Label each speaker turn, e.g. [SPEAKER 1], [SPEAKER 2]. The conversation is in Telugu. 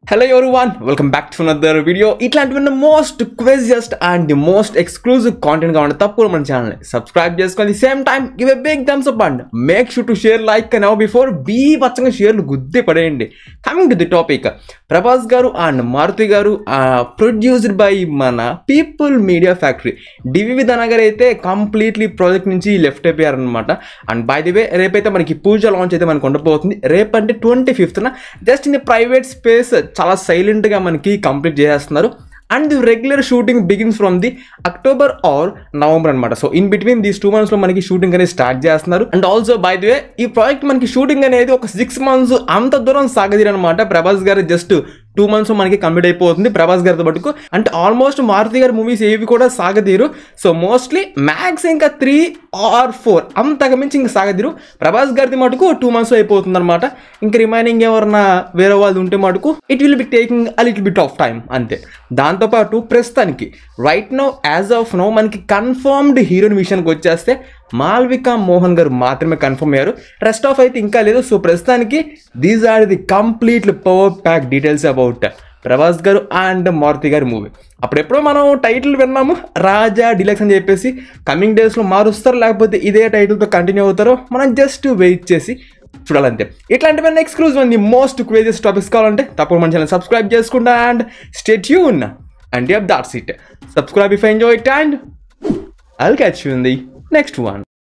[SPEAKER 1] Hello everyone, welcome back to another video. ఇట్లాంటివి most craziest and the most exclusive content కావాలి తప్పకుండా మన ఛానల్ సబ్స్క్రైబ్ చేసుకొని same time give a big thumbs up and make sure to share like now before బచ్చంగా షేర్లు గుద్ది పడేయండి. Coming to the topic, Prabhas గారు అండ్ మారుతి గారు ప్రొడ్యూస్డ్ బై మన పీపుల్ మీడియా ఫ్యాక్టరీ డివి విధానగర్ అయితే కంప్లీట్లీ ప్రాజెక్ట్ నుంచి లెఫ్ట్ అయిపోయారు అనమాట. అండ్ బై ది వే రేపైతే మనకి పూజ లాంచ్ అయితే మనకు ఉండబోతుంది. రేపంటే 25th just in private space చాలా సైలెంట్గా మనకి కంప్లీట్ చేసేస్తున్నారు. And the regular shooting begins from the October or November అనమాట. So in between these 2 months లో మనకి షూటింగ్ అనేది స్టార్ట్ చేస్తున్నారు. And also by the way ఈ ప్రాజెక్ట్ మనకి షూటింగ్ అనేది ఒక 6 months అంత దూరం సాగదీరు అనమాట. ప్రభాస్ గారు జస్ట్ 2 months మనకి కంప్లీట్ అయిపోతుంది ప్రభాస్ గారితో పట్టుకు. అంటే ఆల్మోస్ట్ మారుతి గారి మూవీస్ ఏవి కూడా సాగదీరు. సో మోస్ట్లీ మ్యాక్స్ ఇంకా 3 or 4 అంతకు మించి ఇంకా సాగదీరు. ప్రభాస్ గారిది మటుకు 2 months అయిపోతుంది అనమాట. ఇంకా రిమైనింగ్ ఎవరన్నా వేరే వాళ్ళు ఉంటే మటుకు it will be taking a little bit of time అంతే. దాంతోపాటు ప్రస్తుతానికి right now as of now మనకి కన్ఫర్మ్డ్ హీరోయిన్ విషయానికి వచ్చేస్తే మాల్వికా మోహన్ గారు మాత్రమే కన్ఫర్మ్ అయ్యారు. రెస్ట్ ఆఫ్ అయితే ఇంకా లేదు. సో ప్రస్తుతానికి these are the completely power pack details about Prabhas గారు అండ్ మారుతి గారి మూవీ. అప్పుడెప్పుడో మనం టైటిల్ విన్నాము రాజా డిలక్స్ అని చెప్పేసి. కమింగ్ డేస్లో మారుస్తారు లేకపోతే ఇదే టైటిల్తో కంటిన్యూ అవుతారో మనం జస్ట్ వెయిట్ చేసి చూడాలంతే. ఇట్లాంటివన్నీ exclusive and the most craziest topics కావాలంటే తప్పకుండా మన ఛానల్ సబ్స్క్రైబ్ చేసుకుంటా and stay tune and yup that's it. Subscribe if enjoy it and I'll catch you in the next one.